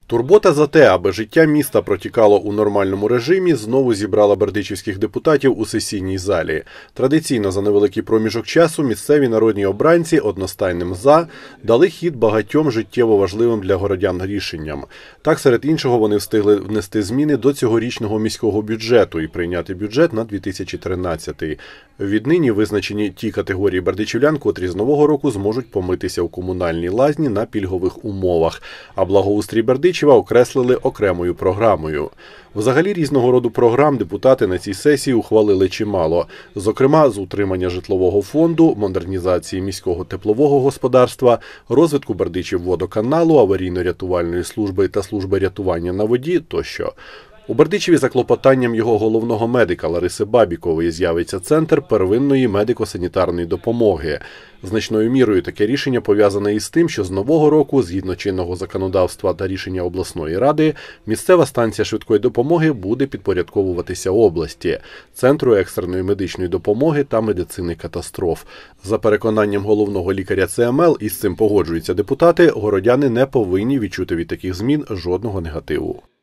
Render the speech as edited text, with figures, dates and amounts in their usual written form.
Турбота за те, аби життя міста протікало у нормальному режимі, знову зібрала бердичівських депутатів у сесійній залі. Традиційно за невеликий проміжок часу місцеві народні обранці одностайним «за» дали хід багатьом життєво важливим для городян рішенням. Так, серед іншого, вони встигли внести зміни до цьогорічного міського бюджету і прийняти бюджет на 2013. Віднині визначені ті категорії бердичівлян, котрі з нового року зможуть помитися у комунальній лазні на пільгових умовах, а благоустрій Бердичева окреслили окремою програмою. Взагалі різного роду програм депутати на цій сесії ухвалили чимало. Зокрема, з утримання житлового фонду, модернізації міського теплового господарства, розвитку Бердичівводоканалу, аварійно-рятувальної служби та служби рятування на воді тощо. У Бердичеві за клопотанням його головного медика Лариси Бабікової з'явиться центр первинної медико-санітарної допомоги. Значною мірою таке рішення пов'язане із тим, що з нового року, згідно чинного законодавства та рішення обласної ради, місцева станція швидкої допомоги буде підпорядковуватися області, Центру екстреної медичної допомоги та медицини катастроф. За переконанням головного лікаря ЦМЛ, із цим погоджуються депутати, городяни не повинні відчути від таких змін жодного негативу.